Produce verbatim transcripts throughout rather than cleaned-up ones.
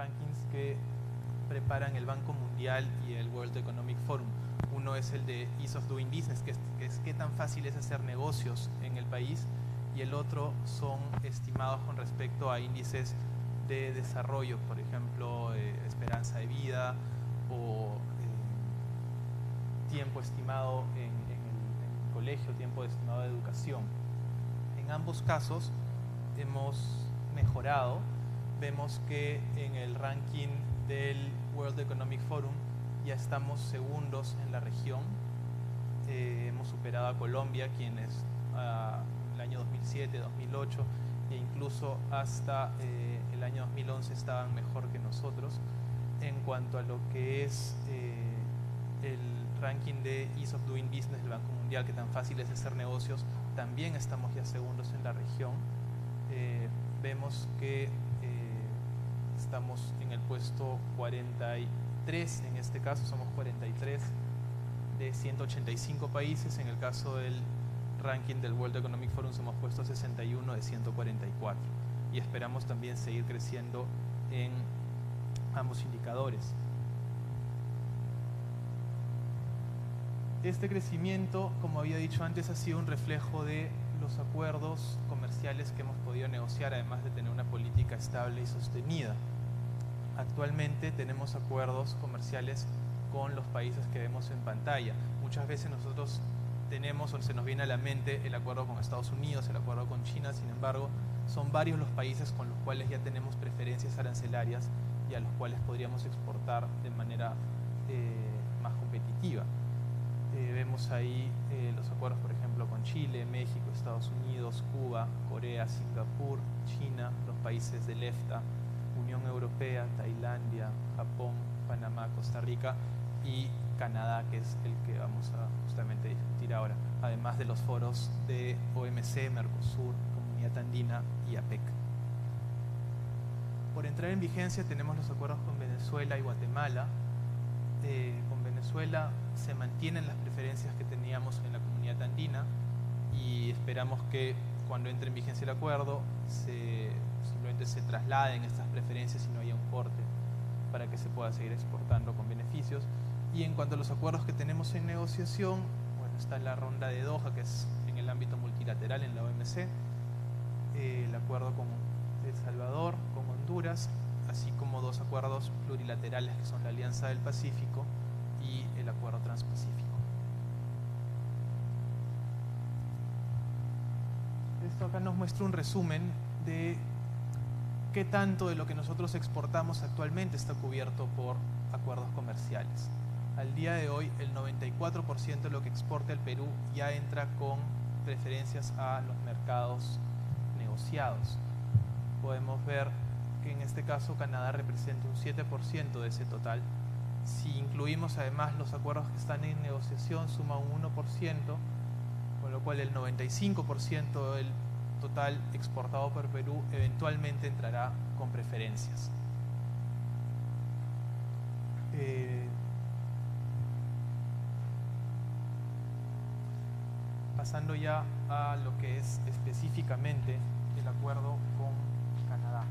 rankings que preparan el Banco Mundial y el World Economic Forum. Uno es el de Ease of Doing Business, que es, que es qué tan fácil es hacer negocios en el país, y el otro son estimados con respecto a índices de desarrollo, por ejemplo, eh, esperanza de vida o eh, tiempo estimado en, en, el, en el colegio, tiempo estimado de educación. En ambos casos hemos mejorado. Vemos que en el ranking del World Economic Forum ya estamos segundos en la región. Eh, hemos superado a Colombia, quienes uh, el año dos mil siete, dos mil ocho e incluso hasta eh, el año dos mil once estaban mejor que nosotros. En cuanto a lo que es eh, el ranking de Ease of Doing Business del Banco Mundial, que tan fácil es hacer negocios, también estamos ya segundos en la región. Eh, vemos que eh, estamos en el puesto cuarenta y tres, en este caso somos cuarenta y tres de ciento ochenta y cinco países. En el caso del ranking del World Economic Forum somos puestos sesenta y uno de ciento cuarenta y cuatro, y esperamos también seguir creciendo en ambos indicadores. Este crecimiento, como había dicho antes, ha sido un reflejo de los acuerdos comerciales que hemos podido negociar, además de tener una política estable y sostenida. Actualmente tenemos acuerdos comerciales con los países que vemos en pantalla. Muchas veces nosotros tenemos o se nos viene a la mente el acuerdo con Estados Unidos, el acuerdo con China. Sin embargo, son varios los países con los cuales ya tenemos preferencias arancelarias y a los cuales podríamos exportar de manera eh, más competitiva. Eh, vemos ahí eh, los acuerdos, por ejemplo, con Chile, México, Estados Unidos, Cuba, Corea, Singapur, China, los países del EFTA, Unión Europea, Tailandia, Japón, Panamá, Costa Rica y Canadá, que es el que vamos a justamente discutir ahora, además de los foros de O M C, Mercosur, Comunidad Andina y APEC. Por entrar en vigencia tenemos los acuerdos con Venezuela y Guatemala. Eh, con Venezuela se mantienen las preferencias que teníamos en la Comunidad Andina y esperamos que cuando entre en vigencia el acuerdo se, simplemente se trasladen estas preferencias y no haya un corte para que se pueda seguir exportando con beneficios. Y en cuanto a los acuerdos que tenemos en negociación, bueno, está la ronda de Doha, que es en el ámbito multilateral en la O M C, eh, el acuerdo con El Salvador, con Honduras, así como dos acuerdos plurilaterales que son la Alianza del Pacífico y el Acuerdo Transpacífico. Esto acá nos muestra un resumen de qué tanto de lo que nosotros exportamos actualmente está cubierto por acuerdos comerciales. Al día de hoy, el noventa y cuatro por ciento de lo que exporta el Perú ya entra con preferencias a los mercados negociados. Podemos ver que en este caso Canadá representa un siete por ciento de ese total. Si incluimos además los acuerdos que están en negociación, suma un uno por ciento, con lo cual el noventa y cinco por ciento del total exportado por Perú eventualmente entrará con preferencias. Eh, pasando ya a lo que es específicamente el acuerdo con Canadá.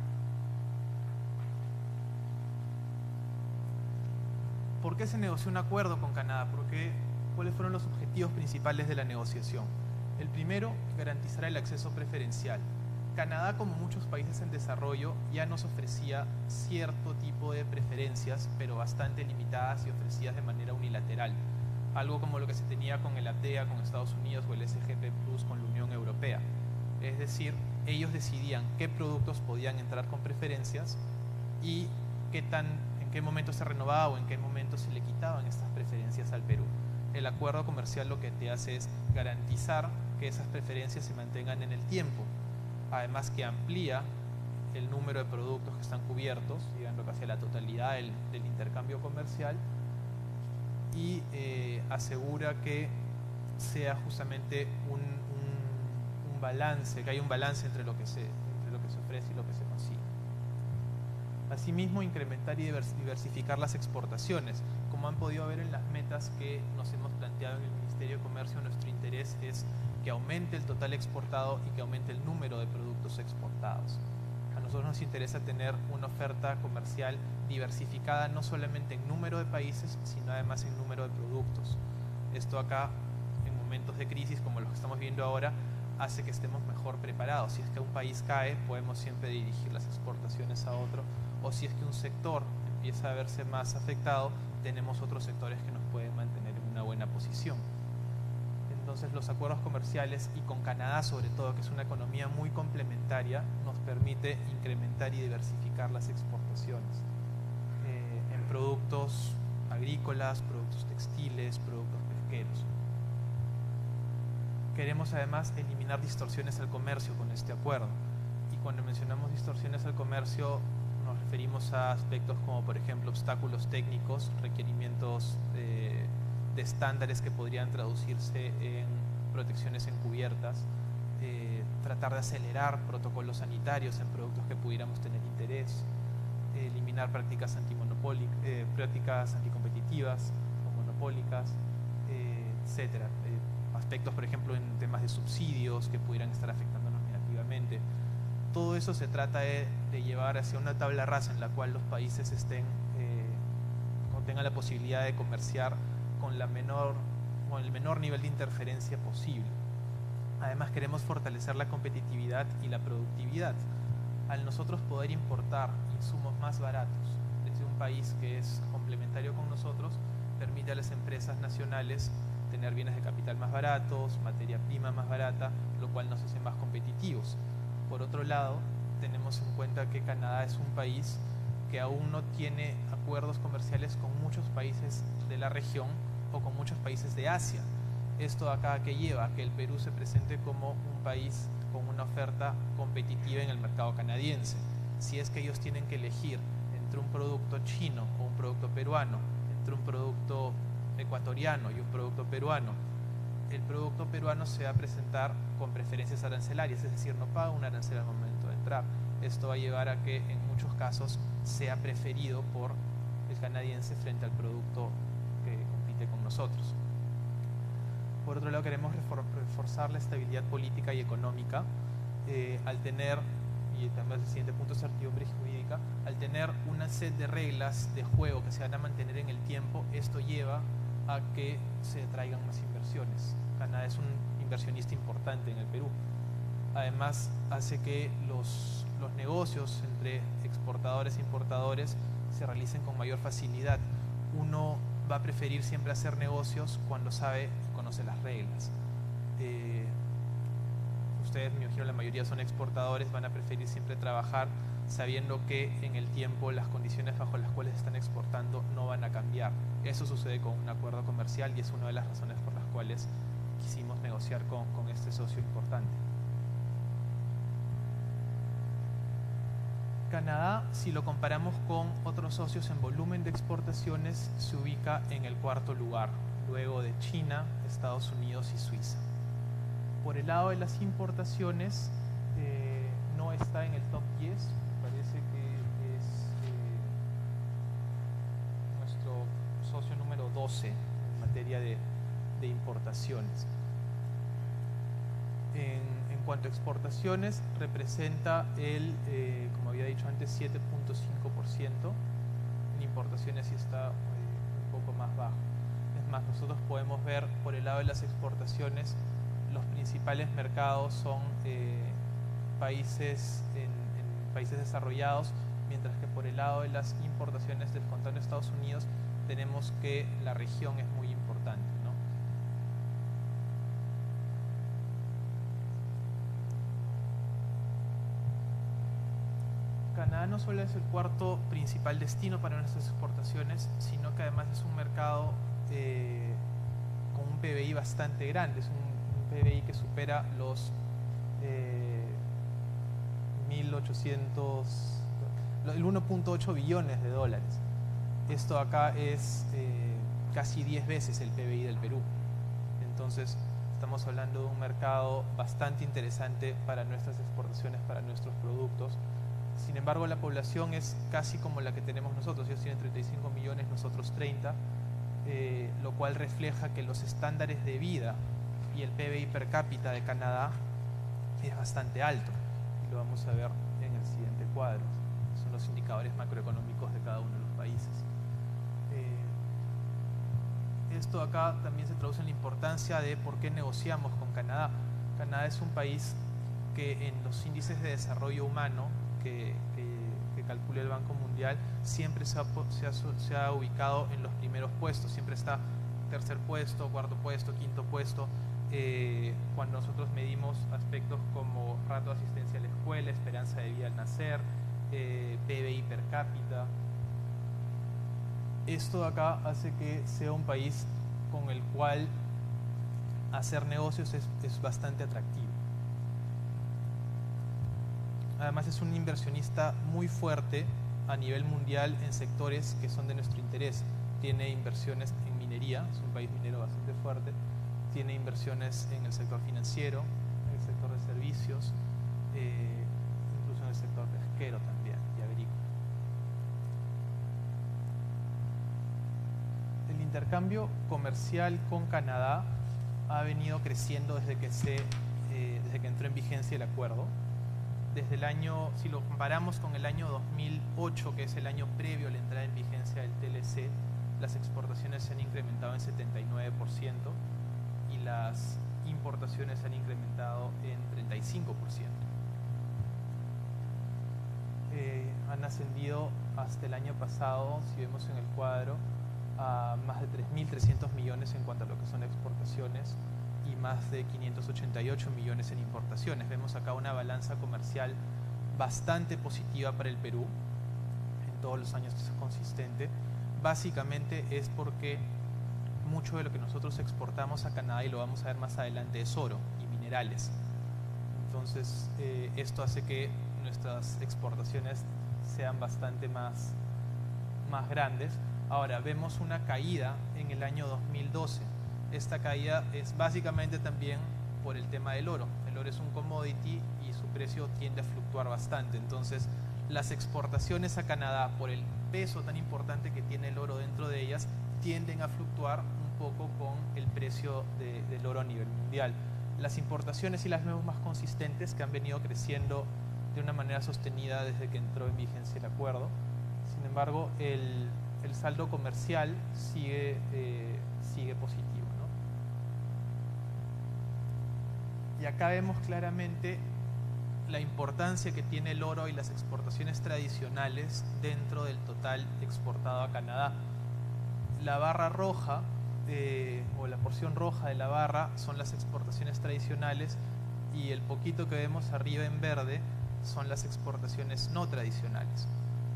¿Por qué se negoció un acuerdo con Canadá? ¿Por qué? ¿Cuáles fueron los objetivos principales de la negociación? El primero, garantizar el acceso preferencial. Canadá, como muchos países en desarrollo, ya nos ofrecía cierto tipo de preferencias, pero bastante limitadas y ofrecidas de manera unilateral. Algo como lo que se tenía con el A T E A con Estados Unidos o el S G P Plus con la Unión Europea. Es decir, ellos decidían qué productos podían entrar con preferencias y qué tan, en qué momento se renovaba o en qué momento se le quitaban estas preferencias al Perú. El acuerdo comercial lo que te hace es garantizar que esas preferencias se mantengan en el tiempo. Además que amplía el número de productos que están cubiertos, llegando casi a la totalidad del, del intercambio comercial, y eh, asegura que sea justamente un, un, un balance, que haya un balance entre lo que se, entre lo que se ofrece y lo que se consigue. Asimismo, incrementar y diversificar las exportaciones. Como han podido ver en las metas que nos hemos planteado en el Ministerio de Comercio, nuestro interés es que aumente el total exportado y que aumente el número de productos exportados. A nosotros nos interesa tener una oferta comercial diversificada no solamente en número de países, sino además en número de productos. Esto acá, en momentos de crisis como los que estamos viendo ahora, hace que estemos mejor preparados. Si es que un país cae, podemos siempre dirigir las exportaciones a otro, o si es que un sector empieza a verse más afectado, tenemos otros sectores que nos pueden mantener en una buena posición. Entonces los acuerdos comerciales, y con Canadá sobre todo, que es una economía muy complementaria, nos permite incrementar y diversificar las exportaciones eh, en productos agrícolas, productos textiles, productos pesqueros. Queremos además eliminar distorsiones al comercio con este acuerdo, y cuando mencionamos distorsiones al comercio nos referimos a aspectos como por ejemplo obstáculos técnicos, requerimientos eh, de estándares que podrían traducirse en protecciones encubiertas, eh, tratar de acelerar protocolos sanitarios en productos que pudiéramos tener interés, eh, eliminar prácticas antimonopólicas, eh, prácticas anticompetitivas o monopólicas, eh, etcétera. Eh, aspectos, por ejemplo, en temas de subsidios que pudieran estar afectándonos negativamente. Todo eso se trata de, de llevar hacia una tabla rasa en la cual los países estén, eh, tengan la posibilidad de comerciar con, la menor, con el menor nivel de interferencia posible. Además, queremos fortalecer la competitividad y la productividad. Al nosotros poder importar insumos más baratos desde un país que es complementario con nosotros, permite a las empresas nacionales tener bienes de capital más baratos, materia prima más barata, lo cual nos hace más competitivos. Por otro lado, tenemos en cuenta que Canadá es un país que aún no tiene acuerdos comerciales con muchos países de la región o con muchos países de Asia. Esto acá que lleva a que el Perú se presente como un país con una oferta competitiva en el mercado canadiense. Si es que ellos tienen que elegir entre un producto chino o un producto peruano, entre un producto ecuatoriano y un producto peruano, el producto peruano se va a presentar con preferencias arancelarias, es decir, no paga un arancel al momento de entrar. Esto va a llevar a que en muchos casos sea preferido por el canadiense frente al producto que compite con nosotros. Por otro lado, queremos reforzar la estabilidad política y económica eh, al tener, y también el siguiente punto es certidumbre jurídica, al tener una set de reglas de juego que se van a mantener en el tiempo. Esto lleva a que se traigan más inversiones. Canadá es un inversionista importante en el Perú. Además, hace que los, los negocios entre exportadores e importadores se realicen con mayor facilidad. Uno va a preferir siempre hacer negocios cuando sabe y conoce las reglas. Eh, ustedes, me imagino, la mayoría son exportadores, van a preferir siempre trabajar sabiendo que en el tiempo las condiciones bajo las cuales están exportando no van a cambiar. Eso sucede con un acuerdo comercial y es una de las razones por las cuales quisimos negociar con, con este socio importante. Canadá, si lo comparamos con otros socios en volumen de exportaciones, se ubica en el cuarto lugar, luego de China, Estados Unidos y Suiza. Por el lado de las importaciones, eh, no está en el top diez, parece que es eh, nuestro socio número doce en materia de, de importaciones. En, en cuanto a exportaciones, representa el, eh, como había dicho antes, siete punto cinco por ciento. En importaciones sí está eh, un poco más bajo. Es más, nosotros podemos ver por el lado de las exportaciones, los principales mercados son eh, países, en, en países desarrollados, mientras que por el lado de las importaciones, descontando Estados Unidos, tenemos que la región es muy importante, ¿no? Canadá no solo es el cuarto principal destino para nuestras exportaciones, sino que además es un mercado eh, con un P B I bastante grande. Es un, un P B I que supera los eh, mil ochocientos, el uno punto ocho billones de dólares. Esto acá es eh, casi diez veces el P B I del Perú. Entonces, estamos hablando de un mercado bastante interesante para nuestras exportaciones, para nuestros productos. Sin embargo, la población es casi como la que tenemos nosotros. Ellos tienen treinta y cinco millones, nosotros treinta, eh, lo cual refleja que los estándares de vida y el P B I per cápita de Canadá es bastante alto. Y lo vamos a ver en el siguiente cuadros. Son los indicadores macroeconómicos de cada uno de los países. Eh, esto acá también se traduce en la importancia de por qué negociamos con Canadá. Canadá es un país que en los índices de desarrollo humano que, que, que calcula el Banco Mundial siempre se ha, se, ha, se ha ubicado en los primeros puestos, siempre está tercer puesto, cuarto puesto, quinto puesto. Eh, cuando nosotros medimos aspectos como rato de asistencia a la escuela, esperanza de vida al nacer, eh, P B I per cápita. Esto de acá hace que sea un país con el cual hacer negocios es, es bastante atractivo. Además es un inversionista muy fuerte a nivel mundial en sectores que son de nuestro interés. Tiene inversiones en minería, es un país minero bastante fuerte, tiene inversiones en el sector financiero, en el sector de servicios, eh, incluso en el sector pesquero también y agrícola. El intercambio comercial con Canadá ha venido creciendo desde que, se, eh, desde que entró en vigencia el acuerdo. Desde el año, si lo comparamos con el año dos mil ocho, que es el año previo a la entrada en vigencia del T L C, las exportaciones se han incrementado en setenta y nueve por ciento y las importaciones se han incrementado en treinta y cinco por ciento. Eh, han ascendido hasta el año pasado, si vemos en el cuadro, a más de tres mil trescientos millones en cuanto a lo que son exportaciones y más de quinientos ochenta y ocho millones en importaciones. Vemos acá una balanza comercial bastante positiva para el Perú, en todos los años es consistente. Básicamente es porque mucho de lo que nosotros exportamos a Canadá, y lo vamos a ver más adelante, es oro y minerales. Entonces eh, esto hace que nuestras exportaciones sean bastante más, más grandes. Ahora vemos una caída en el año dos mil doce. Esta caída es básicamente también por el tema del oro. El oro es un commodity y su precio tiende a fluctuar bastante. Entonces las exportaciones a Canadá, por el peso tan importante que tiene el oro dentro de ellas, tienden a fluctuar un poco con el precio de, del oro a nivel mundial. Las importaciones y las vemos más consistentes, que han venido creciendo de una manera sostenida desde que entró en vigencia el acuerdo. Sin embargo, el, el saldo comercial sigue, eh, sigue positivo, ¿no? Y acá vemos claramente la importancia que tiene el oro y las exportaciones tradicionales dentro del total exportado a Canadá. La barra roja, eh, o la porción roja de la barra, son las exportaciones tradicionales, y el poquito que vemos arriba en verde son las exportaciones no tradicionales.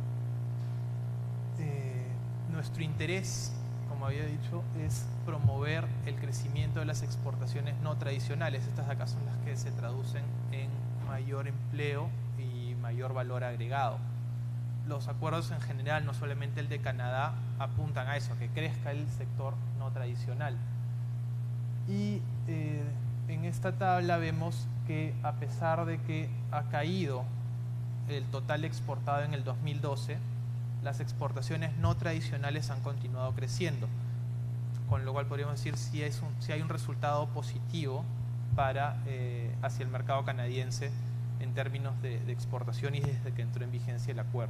Eh, nuestro interés, como había dicho, es promover el crecimiento de las exportaciones no tradicionales. Estas de acá son las que se traducen en mayor empleo y mayor valor agregado. Los acuerdos en general, no solamente el de Canadá, apuntan a eso, a que crezca el sector no tradicional. Y eh, en esta tabla vemos que, a pesar de que ha caído el total exportado en el dos mil doce, las exportaciones no tradicionales han continuado creciendo, con lo cual podríamos decir si, es un, si hay un resultado positivo para, eh, hacia el mercado canadiense en términos de, de exportación y desde que entró en vigencia el acuerdo.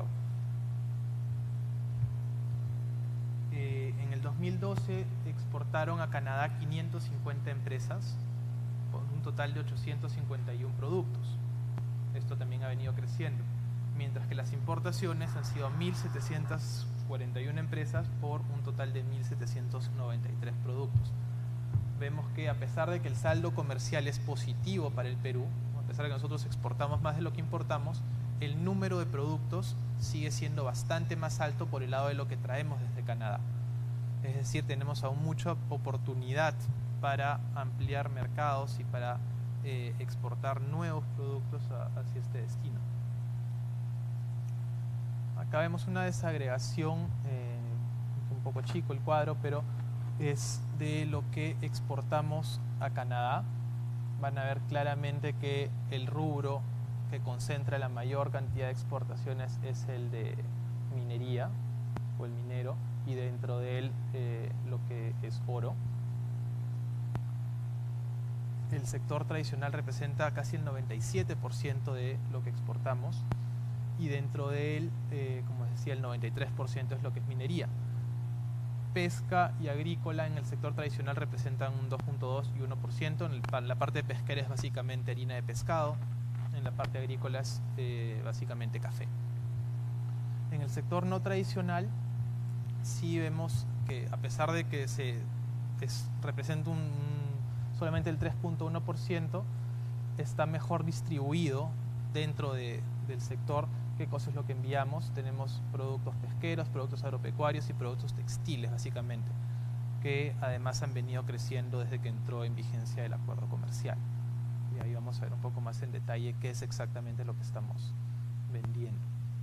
Eh, en el dos mil doce exportaron a Canadá quinientas cincuenta empresas con un total de ochocientos cincuenta y uno productos. Esto también ha venido creciendo, mientras que las importaciones han sido mil setecientas cuarenta y una empresas por un total de mil setecientos noventa y tres productos. Vemos que, a pesar de que el saldo comercial es positivo para el Perú, a pesar de que nosotros exportamos más de lo que importamos, el número de productos sigue siendo bastante más alto por el lado de lo que traemos desde Canadá. Es decir, tenemos aún mucha oportunidad para ampliar mercados y para eh, exportar nuevos productos a, hacia este destino. Acá vemos una desagregación, eh, un poco chico el cuadro, pero es de lo que exportamos a Canadá. Van a ver claramente que el rubro que concentra la mayor cantidad de exportaciones es el de minería o el minero, y dentro de él eh, lo que es oro. El sector tradicional representa casi el noventa y siete por ciento de lo que exportamos, y dentro de él, eh, como decía, el noventa y tres por ciento es lo que es minería. Pesca y agrícola en el sector tradicional representan un dos punto dos y uno por ciento. En el, la parte pesquera es básicamente harina de pescado, en la parte agrícola es eh, básicamente café. En el sector no tradicional sí vemos que, a pesar de que se es, representa un, un, solamente el tres punto uno por ciento, está mejor distribuido dentro de, del sector. ¿Qué cosa es lo que enviamos? Tenemos productos pesqueros, productos agropecuarios y productos textiles, básicamente, que además han venido creciendo desde que entró en vigencia el acuerdo comercial. Y ahí vamos a ver un poco más en detalle qué es exactamente lo que estamos vendiendo.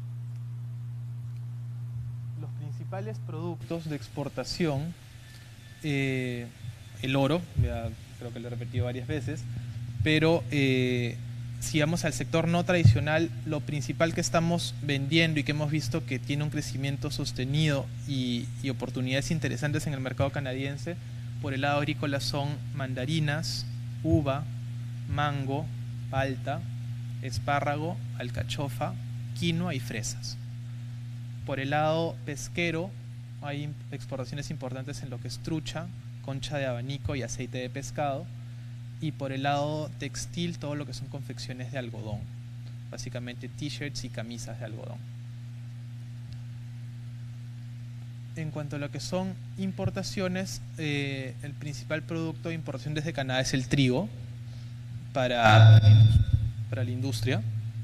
Los principales productos de exportación, eh, el oro, ya creo que lo he repetido varias veces, pero eh, si vamos al sector no tradicional, lo principal que estamos vendiendo y que hemos visto que tiene un crecimiento sostenido y, y oportunidades interesantes en el mercado canadiense, por el lado agrícola son mandarinas, uva, mango, palta, espárrago, alcachofa, quinoa y fresas. Por el lado pesquero hay exportaciones importantes en lo que es trucha, concha de abanico y aceite de pescado. Y por el lado textil, todo lo que son confecciones de algodón, básicamente t-shirts y camisas de algodón. En cuanto a lo que son importaciones, eh, el principal producto de importación desde Canadá es el trigo para, para la industria.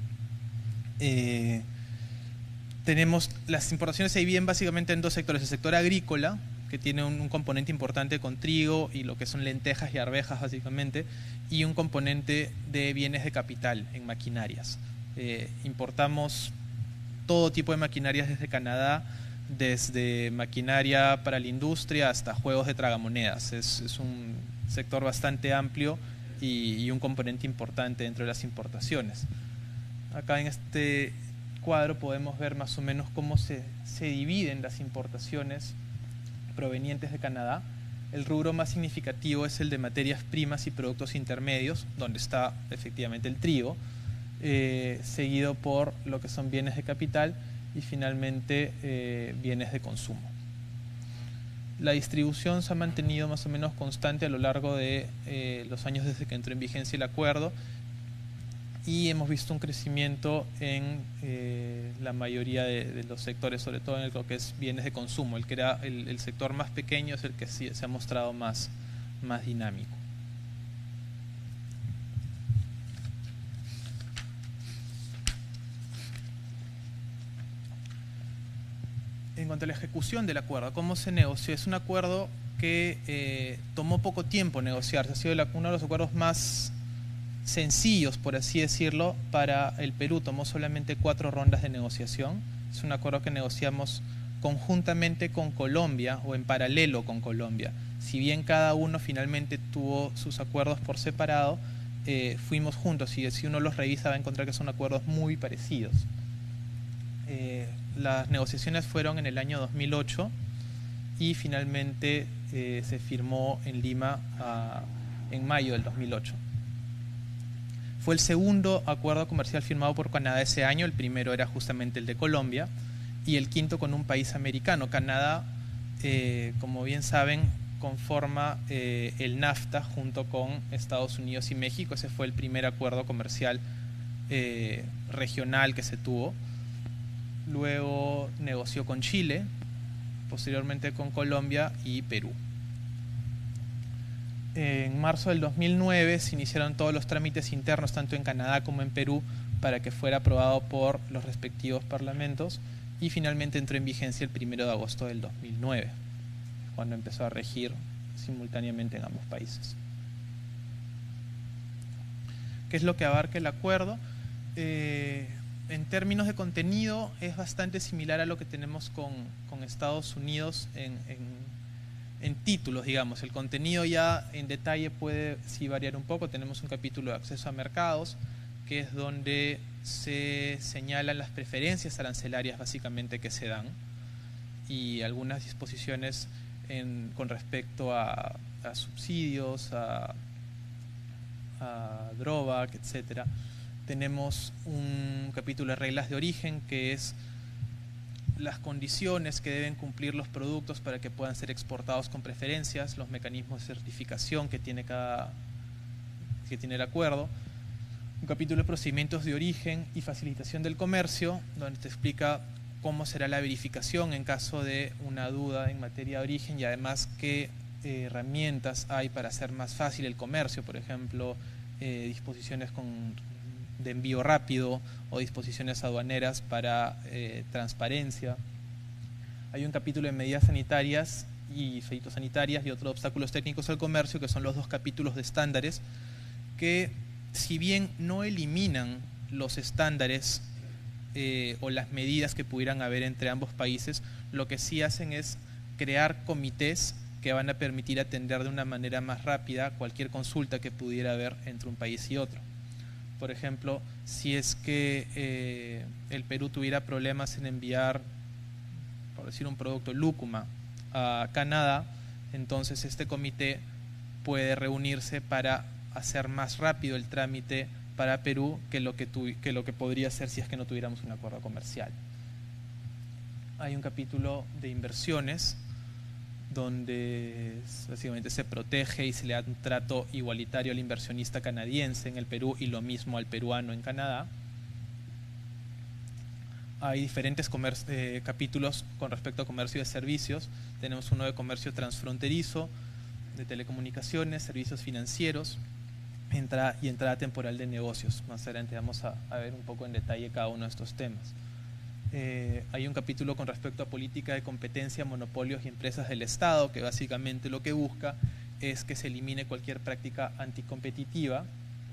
Eh, tenemos las importaciones se dividen básicamente en dos sectores: el sector agrícola, que tiene un, un componente importante con trigo y lo que son lentejas y arvejas básicamente, y un componente de bienes de capital en maquinarias. Eh, importamos todo tipo de maquinarias desde Canadá, desde maquinaria para la industria hasta juegos de tragamonedas. Es, es un sector bastante amplio y, y un componente importante dentro de las importaciones. Acá en este cuadro podemos ver más o menos cómo se, se dividen las importaciones provenientes de Canadá. El rubro más significativo es el de materias primas y productos intermedios, donde está efectivamente el trigo, eh, seguido por lo que son bienes de capital y finalmente eh, bienes de consumo. La distribución se ha mantenido más o menos constante a lo largo de eh, los años desde que entró en vigencia el acuerdo, y hemos visto un crecimiento en eh, la mayoría de, de los sectores, sobre todo en lo que es bienes de consumo. El que era el, el sector más pequeño es el que sí, se ha mostrado más, más dinámico. En cuanto a la ejecución del acuerdo, ¿cómo se negoció? Es un acuerdo que eh, tomó poco tiempo negociarse. Ha sido la, uno de los acuerdos más sencillos, por así decirlo, para el Perú. Tomó solamente cuatro rondas de negociación. Es un acuerdo que negociamos conjuntamente con Colombia o en paralelo con Colombia. Si bien cada uno finalmente tuvo sus acuerdos por separado, eh, fuimos juntos, y si uno los revisa va a encontrar que son acuerdos muy parecidos. Eh, las negociaciones fueron en el año dos mil ocho y finalmente eh, se firmó en Lima a, en mayo del dos mil ocho. Fue el segundo acuerdo comercial firmado por Canadá ese año. El primero era justamente el de Colombia, y el quinto con un país americano. Canadá, eh, como bien saben, conforma eh, el NAFTA junto con Estados Unidos y México. Ese fue el primer acuerdo comercial eh, regional que se tuvo. Luego negoció con Chile, posteriormente con Colombia y Perú. En marzo del dos mil nueve se iniciaron todos los trámites internos, tanto en Canadá como en Perú, para que fuera aprobado por los respectivos parlamentos, y finalmente entró en vigencia el primero de agosto del dos mil nueve, cuando empezó a regir simultáneamente en ambos países. ¿Qué es lo que abarca el acuerdo? Eh, en términos de contenido es bastante similar a lo que tenemos con, con Estados Unidos en, en en títulos, digamos. El contenido ya en detalle puede sí variar un poco. Tenemos un capítulo de acceso a mercados, que es donde se señalan las preferencias arancelarias básicamente que se dan, y algunas disposiciones en, con respecto a, a subsidios, a, a drawback, etcétera. tenemos un capítulo de reglas de origen, que es las condiciones que deben cumplir los productos para que puedan ser exportados con preferencias, los mecanismos de certificación que tiene cada que tiene el acuerdo. Un capítulo de procedimientos de origen y facilitación del comercio, donde te explica cómo será la verificación en caso de una duda en materia de origen y además qué eh, herramientas hay para hacer más fácil el comercio, por ejemplo, eh, disposiciones con, de envío rápido o disposiciones aduaneras para eh, transparencia. Hay un capítulo de medidas sanitarias y fitosanitarias y otros obstáculos técnicos al comercio, que son los dos capítulos de estándares, que si bien no eliminan los estándares eh, o las medidas que pudieran haber entre ambos países, lo que sí hacen es crear comités que van a permitir atender de una manera más rápida cualquier consulta que pudiera haber entre un país y otro. Por ejemplo, si es que eh, el Perú tuviera problemas en enviar, por decir un producto, lúcuma a Canadá, entonces este comité puede reunirse para hacer más rápido el trámite para Perú que lo que, tu, que lo que podría ser si es que no tuviéramos un acuerdo comercial. Hay un capítulo de inversiones donde básicamente se protege y se le da un trato igualitario al inversionista canadiense en el Perú y lo mismo al peruano en Canadá. Hay diferentes eh, capítulos con respecto a comercio de servicios. Tenemos uno de comercio transfronterizo, de telecomunicaciones, servicios financieros, entrada y entrada temporal de negocios. Más adelante vamos a, a ver un poco en detalle cada uno de estos temas. Eh, hay un capítulo con respecto a política de competencia, monopolios y empresas del Estado, que básicamente lo que busca es que se elimine cualquier práctica anticompetitiva.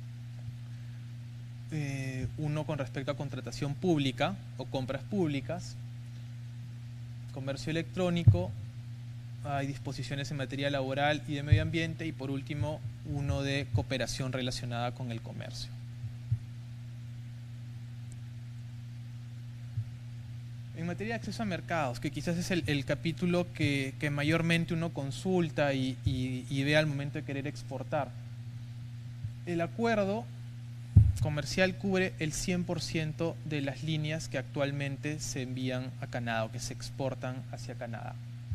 Eh, uno con respecto a contratación pública o compras públicas, comercio electrónico, hay disposiciones en materia laboral y de medio ambiente, y por último uno de cooperación relacionada con el comercio. En materia de acceso a mercados, que quizás es el, el capítulo que, que mayormente uno consulta y, y, y ve al momento de querer exportar. El acuerdo comercial cubre el cien por ciento de las líneas que actualmente se envían a Canadá o que se exportan hacia Canadá.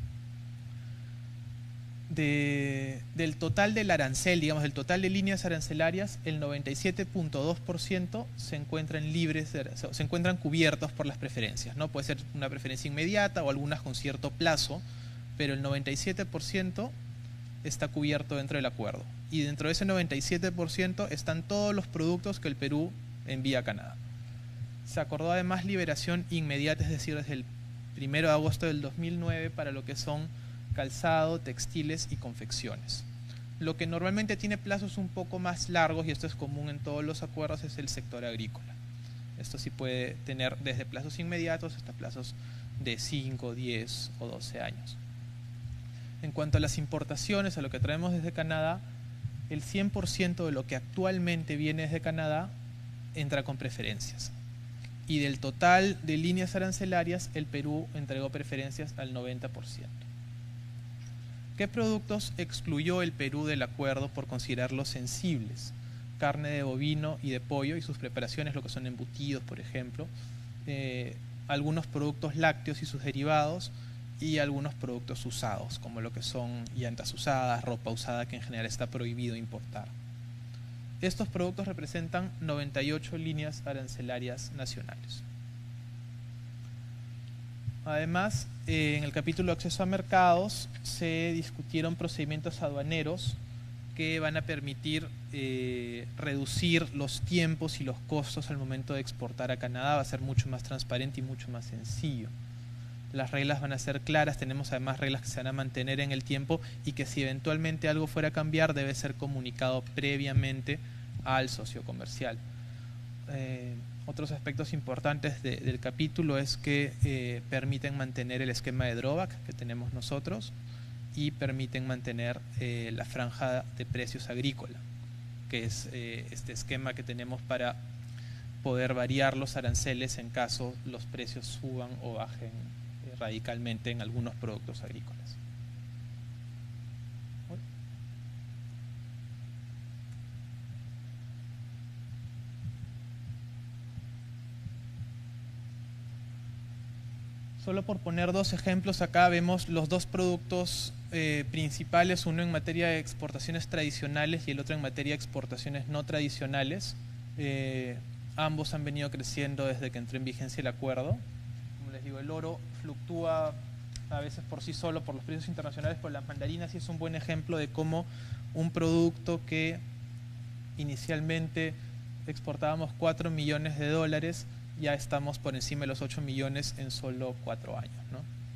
De, del total del arancel, digamos, del total de líneas arancelarias, el noventa y siete punto dos por ciento se encuentran libres, de, se encuentran cubiertos por las preferencias, ¿no? Puede ser una preferencia inmediata o algunas con cierto plazo, pero el noventa y siete por ciento está cubierto dentro del acuerdo. Y dentro de ese noventa y siete por ciento están todos los productos que el Perú envía a Canadá. Se acordó además liberación inmediata, es decir, desde el primero de agosto del dos mil nueve para lo que son calzado, textiles y confecciones. Lo que normalmente tiene plazos un poco más largos, y esto es común en todos los acuerdos, es el sector agrícola. Esto sí puede tener desde plazos inmediatos hasta plazos de cinco, diez o doce años. En cuanto a las importaciones, a lo que traemos desde Canadá, el cien por ciento de lo que actualmente viene desde Canadá entra con preferencias. Y del total de líneas arancelarias, el Perú entregó preferencias al noventa por ciento. ¿Qué productos excluyó el Perú del acuerdo por considerarlos sensibles? Carne de bovino y de pollo y sus preparaciones, lo que son embutidos, por ejemplo, eh, algunos productos lácteos y sus derivados, y algunos productos usados, como lo que son llantas usadas, ropa usada, que en general está prohibido importar. Estos productos representan noventa y ocho líneas arancelarias nacionales. Además, eh, en el capítulo de acceso a mercados se discutieron procedimientos aduaneros que van a permitir eh, reducir los tiempos y los costos al momento de exportar a Canadá. Va a ser mucho más transparente y mucho más sencillo. Las reglas van a ser claras, tenemos además reglas que se van a mantener en el tiempo y que si eventualmente algo fuera a cambiar debe ser comunicado previamente al socio comercial. Eh, otros aspectos importantes de, del capítulo es que eh, permiten mantener el esquema de drawback que tenemos nosotros y permiten mantener eh, la franja de precios agrícola, que es eh, este esquema que tenemos para poder variar los aranceles en caso los precios suban o bajen eh, radicalmente en algunos productos agrícolas. Solo por poner dos ejemplos, acá vemos los dos productos eh, principales, uno en materia de exportaciones tradicionales y el otro en materia de exportaciones no tradicionales. Eh, ambos han venido creciendo desde que entró en vigencia el acuerdo. Como les digo, el oro fluctúa a veces por sí solo por los precios internacionales, pero las mandarinas sí es un buen ejemplo de cómo un producto que inicialmente exportábamos cuatro millones de dólares, ya estamos por encima de los ocho millones en solo cuatro años, ¿no?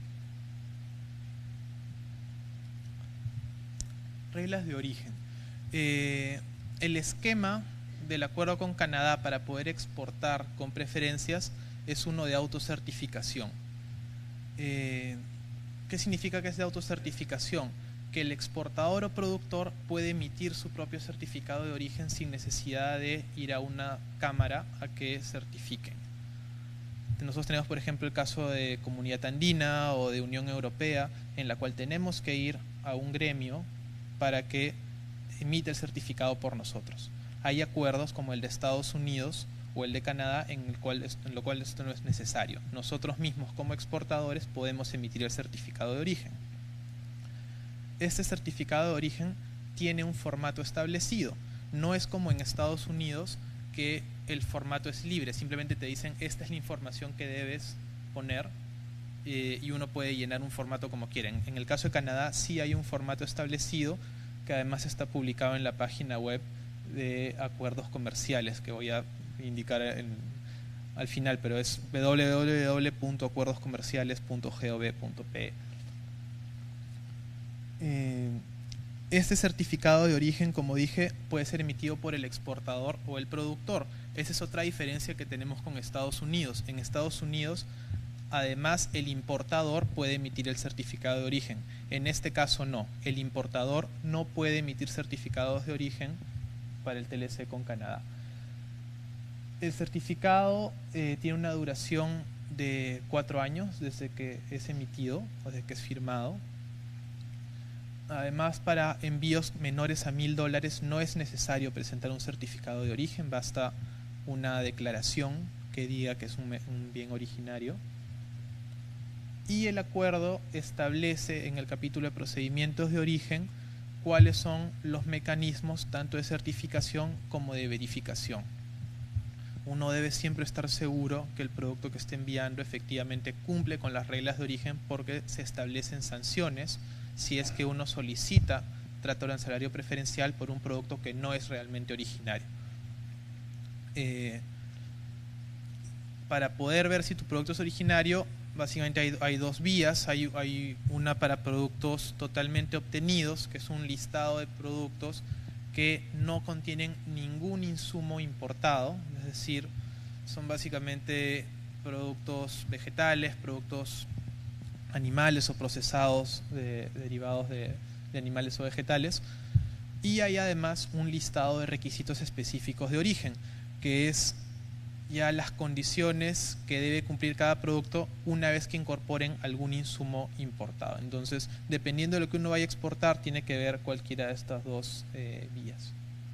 Reglas de origen. Eh, el esquema del acuerdo con Canadá para poder exportar con preferencias es uno de autocertificación. Eh, ¿Qué significa que es de autocertificación? Que el exportador o productor puede emitir su propio certificado de origen sin necesidad de ir a una cámara a que certifiquen. Nosotros tenemos, por ejemplo, el caso de Comunidad Andina o de Unión Europea, en la cual tenemos que ir a un gremio para que emite el certificado por nosotros. Hay acuerdos como el de Estados Unidos o el de Canadá en el cual, en lo cual esto no es necesario. Nosotros mismos como exportadores podemos emitir el certificado de origen. Este certificado de origen tiene un formato establecido. No es como en Estados Unidos que el formato es libre. Simplemente te dicen esta es la información que debes poner eh, y uno puede llenar un formato como quieren. En el caso de Canadá sí hay un formato establecido que además está publicado en la página web de acuerdos comerciales que voy a indicar en, al final, pero es doble u doble u doble u punto acuerdos comerciales punto gov punto pe. Eh, este certificado de origen, como dije, puede ser emitido por el exportador o el productor. Esa es otra diferencia que tenemos con Estados Unidos. En Estados Unidos, además, el importador puede emitir el certificado de origen. En este caso no. El importador no puede emitir certificados de origen para el T L C con Canadá. El certificado eh, tiene una duración de cuatro años desde que es emitido o desde que es firmado. Además, para envíos menores a mil dólares no es necesario presentar un certificado de origen, basta una declaración que diga que es un, un bien originario. Y el acuerdo establece en el capítulo de procedimientos de origen cuáles son los mecanismos tanto de certificación como de verificación. Uno debe siempre estar seguro que el producto que esté enviando efectivamente cumple con las reglas de origen, porque se establecen sanciones si es que uno solicita trato arancelario preferencial por un producto que no es realmente originario. Eh, para poder ver si tu producto es originario, básicamente hay, hay dos vías. Hay, hay una para productos totalmente obtenidos, que es un listado de productos que no contienen ningún insumo importado, es decir, son básicamente productos vegetales, productos animales o procesados de, derivados de, de animales o vegetales. Y hay además un listado de requisitos específicos de origen, que es ya las condiciones que debe cumplir cada producto una vez que incorporen algún insumo importado. Entonces, dependiendo de lo que uno vaya a exportar, tiene que ver cualquiera de estas dos eh, vías.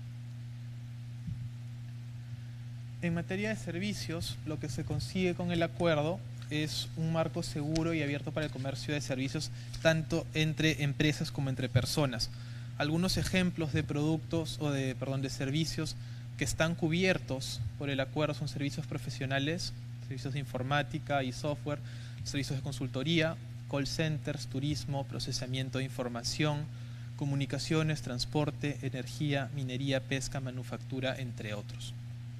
En materia de servicios, lo que se consigue con el acuerdo es un marco seguro y abierto para el comercio de servicios, tanto entre empresas como entre personas. Algunos ejemplos de productos o de, perdón, de servicios que están cubiertos por el acuerdo son servicios profesionales, servicios de informática y software, servicios de consultoría, call centers, turismo, procesamiento de información, comunicaciones, transporte, energía, minería, pesca, manufactura, entre otros.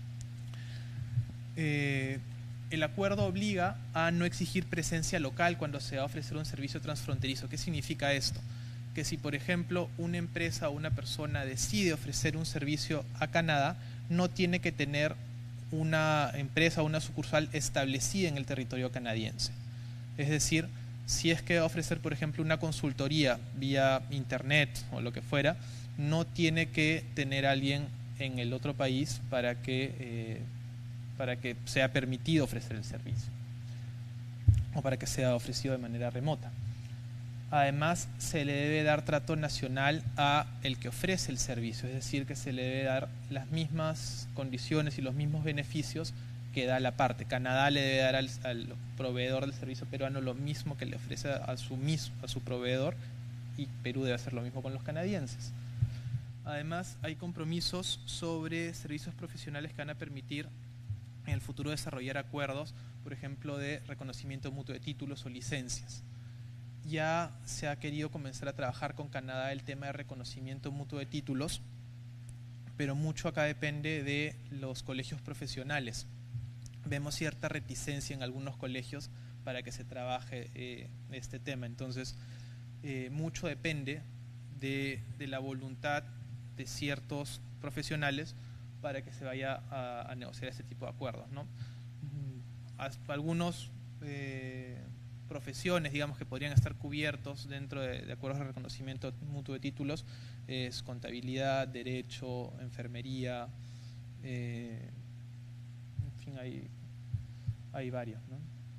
Eh, el acuerdo obliga a no exigir presencia local cuando se va a ofrecer un servicio transfronterizo. ¿Qué significa esto? Que si, por ejemplo, una empresa o una persona decide ofrecer un servicio a Canadá, no tiene que tener una empresa o una sucursal establecida en el territorio canadiense. Es decir, si es que va a ofrecer, por ejemplo, una consultoría vía internet o lo que fuera, no tiene que tener a alguien en el otro país para que, eh, para que sea permitido ofrecer el servicio o para que sea ofrecido de manera remota. Además, se le debe dar trato nacional a el que ofrece el servicio, es decir, que se le debe dar las mismas condiciones y los mismos beneficios que da la parte. Canadá le debe dar al, al proveedor del servicio peruano lo mismo que le ofrece a su, mismo, a su proveedor, y Perú debe hacer lo mismo con los canadienses. Además, hay compromisos sobre servicios profesionales que van a permitir en el futuro desarrollar acuerdos, por ejemplo, de reconocimiento mutuo de títulos o licencias. Ya se ha querido comenzar a trabajar con Canadá el tema de reconocimiento mutuo de títulos, pero mucho acá depende de los colegios profesionales. Vemos cierta reticencia en algunos colegios para que se trabaje eh, este tema. Entonces, eh, mucho depende de, de la voluntad de ciertos profesionales para que se vaya a, a negociar este tipo de acuerdos, ¿no? Algunos eh, profesiones, digamos, que podrían estar cubiertos dentro de, de acuerdos de reconocimiento mutuo de títulos es contabilidad, derecho, enfermería, eh, en fin, hay, hay varios, ¿no?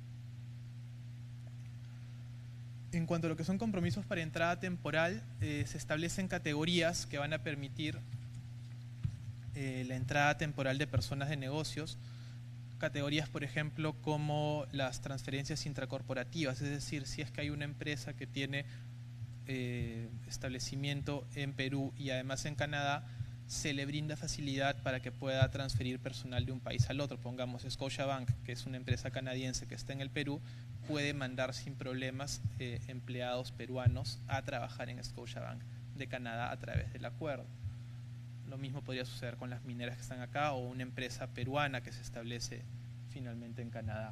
En cuanto a lo que son compromisos para entrada temporal, eh, se establecen categorías que van a permitir eh, la entrada temporal de personas de negocios. Categorías, por ejemplo, como las transferencias intracorporativas, es decir, si es que hay una empresa que tiene eh, establecimiento en Perú y además en Canadá, se le brinda facilidad para que pueda transferir personal de un país al otro. Pongamos Scotiabank, que es una empresa canadiense que está en el Perú, puede mandar sin problemas eh, empleados peruanos a trabajar en Scotiabank de Canadá a través del acuerdo. Lo mismo podría suceder con las mineras que están acá o una empresa peruana que se establece finalmente en Canadá.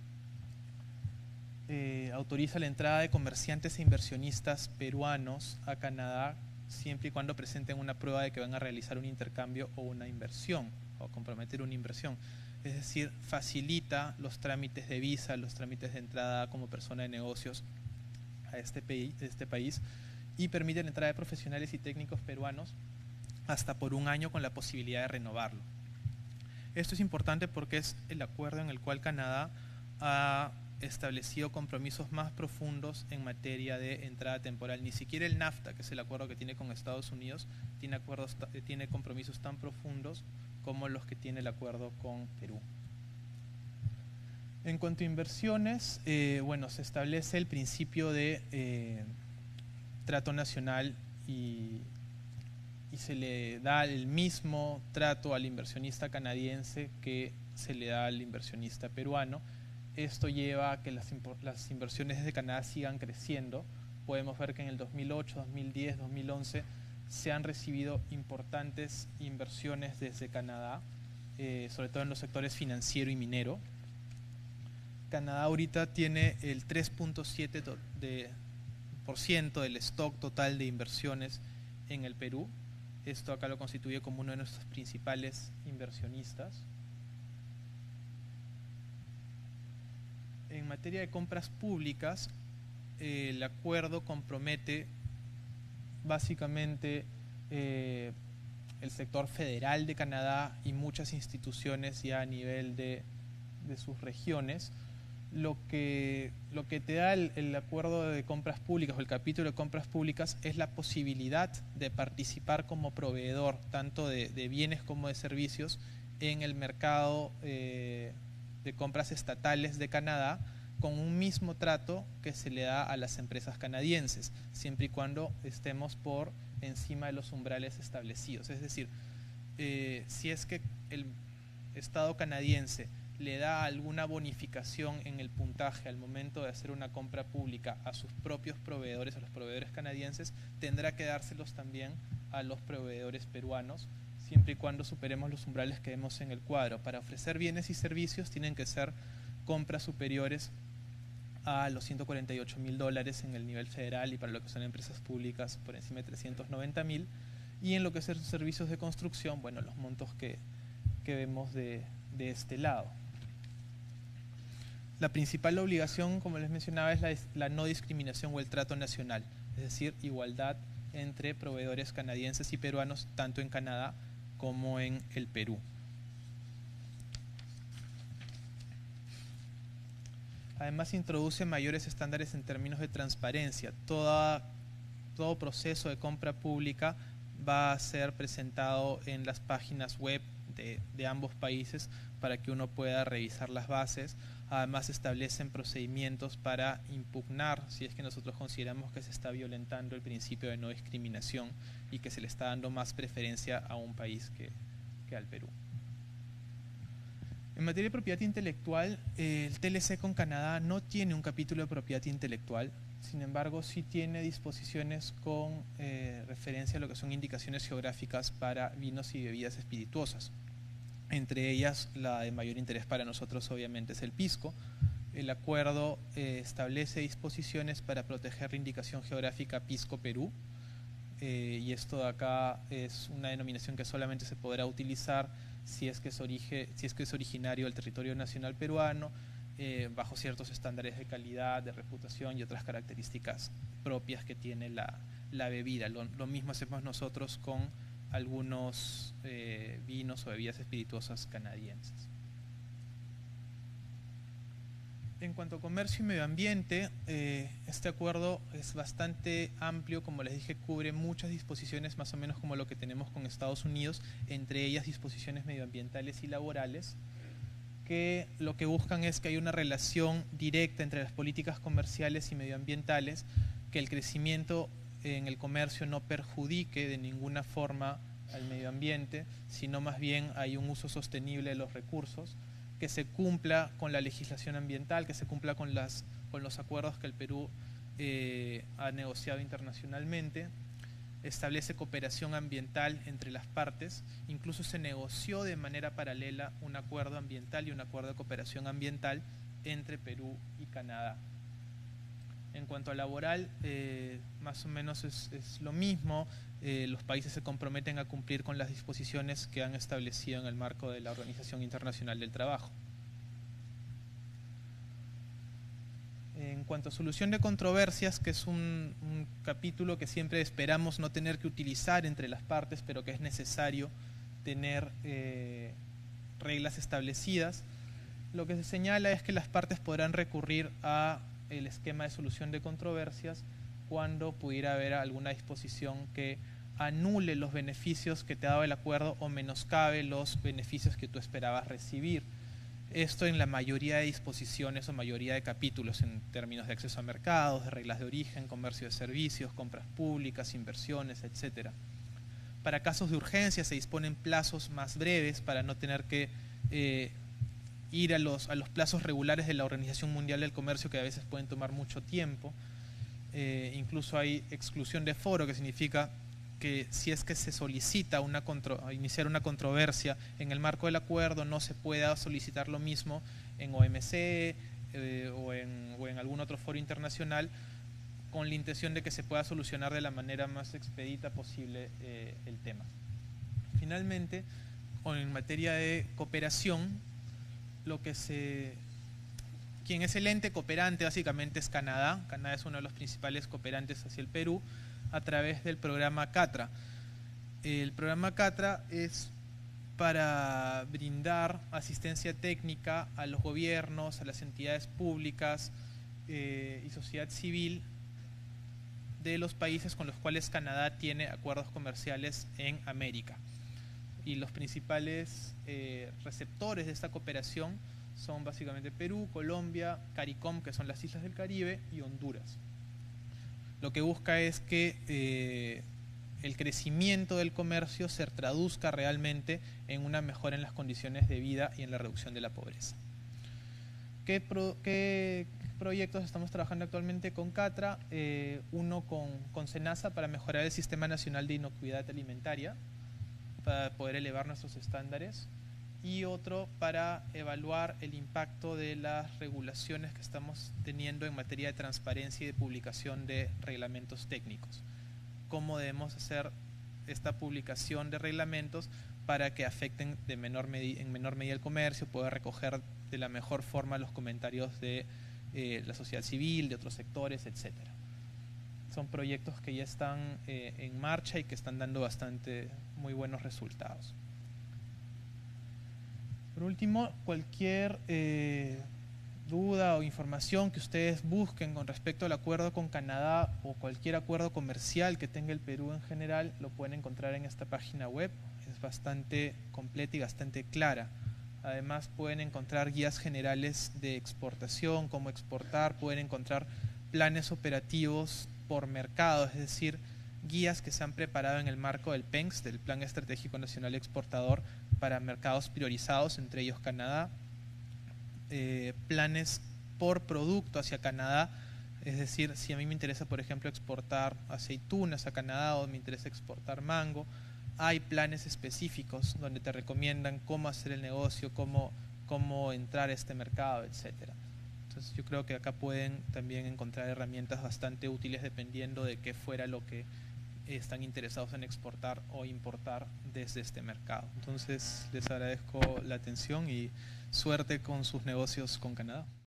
Eh, autoriza la entrada de comerciantes e inversionistas peruanos a Canadá siempre y cuando presenten una prueba de que van a realizar un intercambio o una inversión o comprometer una inversión. Es decir, facilita los trámites de visa, los trámites de entrada como persona de negocios a este, este país y permite la entrada de profesionales y técnicos peruanos hasta por un año con la posibilidad de renovarlo. Esto es importante porque es el acuerdo en el cual Canadá ha establecido compromisos más profundos en materia de entrada temporal. Ni siquiera el NAFTA, que es el acuerdo que tiene con Estados Unidos, tiene, acuerdos, tiene compromisos tan profundos como los que tiene el acuerdo con Perú. En cuanto a inversiones, eh, bueno, se establece el principio de eh, trato nacional y, y se le da el mismo trato al inversionista canadiense que se le da al inversionista peruano. Esto lleva a que las, las inversiones desde Canadá sigan creciendo. Podemos ver que en el dos mil ocho, dos mil diez, dos mil once se han recibido importantes inversiones desde Canadá, eh, sobre todo en los sectores financiero y minero. Canadá ahorita tiene el tres punto siete por ciento del stock total de inversiones en el Perú. Esto acá lo constituye como uno de nuestros principales inversionistas. En materia de compras públicas, eh, el acuerdo compromete básicamente eh, el sector federal de Canadá y muchas instituciones ya a nivel de, de sus regiones. Lo que, lo que te da el, el acuerdo de compras públicas o el capítulo de compras públicas es la posibilidad de participar como proveedor tanto de, de bienes como de servicios en el mercado eh, de compras estatales de Canadá con un mismo trato que se le da a las empresas canadienses, siempre y cuando estemos por encima de los umbrales establecidos. Es decir, eh, si es que el Estado canadiense le da alguna bonificación en el puntaje al momento de hacer una compra pública a sus propios proveedores, a los proveedores canadienses, tendrá que dárselos también a los proveedores peruanos, siempre y cuando superemos los umbrales que vemos en el cuadro. Para ofrecer bienes y servicios tienen que ser compras superiores a los ciento cuarenta y ocho mil dólares en el nivel federal y para lo que son empresas públicas por encima de trescientos noventa mil, y en lo que son servicios de construcción, bueno, los montos que, que vemos de, de este lado. La principal obligación, como les mencionaba, es la, la no discriminación o el trato nacional, es decir, igualdad entre proveedores canadienses y peruanos, tanto en Canadá como en el Perú. Además, introduce mayores estándares en términos de transparencia. Toda, todo proceso de compra pública va a ser presentado en las páginas web de, de ambos países para que uno pueda revisar las bases. Además establecen procedimientos para impugnar si es que nosotros consideramos que se está violentando el principio de no discriminación y que se le está dando más preferencia a un país que, que al Perú. En materia de propiedad intelectual, eh, el T L C con Canadá no tiene un capítulo de propiedad intelectual, sin embargo sí tiene disposiciones con eh, referencia a lo que son indicaciones geográficas para vinos y bebidas espirituosas. Entre ellas, la de mayor interés para nosotros obviamente es el pisco. El acuerdo eh, establece disposiciones para proteger la indicación geográfica Pisco Perú, eh, y esto de acá es una denominación que solamente se podrá utilizar si es que es, origen, si es, que es originario del territorio nacional peruano, eh, bajo ciertos estándares de calidad, de reputación y otras características propias que tiene la, la bebida. Lo, lo mismo hacemos nosotros con algunos eh, vinos o bebidas espirituosas canadienses. En cuanto a comercio y medio ambiente, eh, este acuerdo es bastante amplio, como les dije, cubre muchas disposiciones más o menos como lo que tenemos con Estados Unidos, entre ellas disposiciones medioambientales y laborales, que lo que buscan es que haya una relación directa entre las políticas comerciales y medioambientales, que el crecimiento en el comercio no perjudique de ninguna forma al medio ambiente, sino más bien hay un uso sostenible de los recursos, que se cumpla con la legislación ambiental, que se cumpla con, las, con los acuerdos que el Perú eh, ha negociado internacionalmente, establece cooperación ambiental entre las partes, incluso se negoció de manera paralela un acuerdo ambiental y un acuerdo de cooperación ambiental entre Perú y Canadá. En cuanto a laboral, eh, más o menos es, es lo mismo. Eh, los países se comprometen a cumplir con las disposiciones que han establecido en el marco de la Organización Internacional del Trabajo. En cuanto a solución de controversias, que es un, un capítulo que siempre esperamos no tener que utilizar entre las partes, pero que es necesario tener eh, reglas establecidas, lo que se señala es que las partes podrán recurrir a el esquema de solución de controversias cuando pudiera haber alguna disposición que anule los beneficios que te ha dado el acuerdo o menoscabe los beneficios que tú esperabas recibir. Esto en la mayoría de disposiciones o mayoría de capítulos en términos de acceso a mercados, de reglas de origen, comercio de servicios, compras públicas, inversiones, etcétera. Para casos de urgencia se disponen plazos más breves para no tener que eh, ir a los, a los plazos regulares de la Organización Mundial del Comercio, que a veces pueden tomar mucho tiempo. Eh, incluso hay exclusión de foro, que significa que si es que se solicita una contro, iniciar una controversia en el marco del acuerdo, no se pueda solicitar lo mismo en O M C eh, o, en, o en algún otro foro internacional, con la intención de que se pueda solucionar de la manera más expedita posible eh, el tema. Finalmente, en materia de cooperación, lo que se, quien es el ente cooperante básicamente es Canadá. Canadá es uno de los principales cooperantes hacia el Perú a través del programa CATRA. El programa CATRA es para brindar asistencia técnica a los gobiernos, a las entidades públicas eh, y sociedad civil de los países con los cuales Canadá tiene acuerdos comerciales en América. Y los principales eh, receptores de esta cooperación son básicamente Perú, Colombia, CARICOM, que son las islas del Caribe, y Honduras. Lo que busca es que eh, el crecimiento del comercio se traduzca realmente en una mejora en las condiciones de vida y en la reducción de la pobreza. ¿Qué, pro, qué proyectos estamos trabajando actualmente con CATRA? Eh, uno con, con SENASA para mejorar el Sistema Nacional de Inocuidad Alimentaria, para poder elevar nuestros estándares, y otro para evaluar el impacto de las regulaciones que estamos teniendo en materia de transparencia y de publicación de reglamentos técnicos. Cómo debemos hacer esta publicación de reglamentos para que afecten de menor en menor medida el comercio, poder recoger de la mejor forma los comentarios de eh, la sociedad civil, de otros sectores, etcétera. Son proyectos que ya están eh, en marcha y que están dando bastante muy buenos resultados. Por último, cualquier eh, duda o información que ustedes busquen con respecto al acuerdo con Canadá o cualquier acuerdo comercial que tenga el Perú en general, lo pueden encontrar en esta página web, es bastante completa y bastante clara. Además pueden encontrar guías generales de exportación, cómo exportar, pueden encontrar planes operativos por mercado, es decir, guías que se han preparado en el marco del P E N X, del Plan Estratégico Nacional Exportador, para mercados priorizados, entre ellos Canadá, eh, planes por producto hacia Canadá, es decir, si a mí me interesa, por ejemplo, exportar aceitunas a Canadá o me interesa exportar mango, hay planes específicos donde te recomiendan cómo hacer el negocio, cómo, cómo entrar a este mercado, etcétera. Entonces yo creo que acá pueden también encontrar herramientas bastante útiles dependiendo de qué fuera lo que están interesados en exportar o importar desde este mercado. Entonces les agradezco la atención y suerte con sus negocios con Canadá.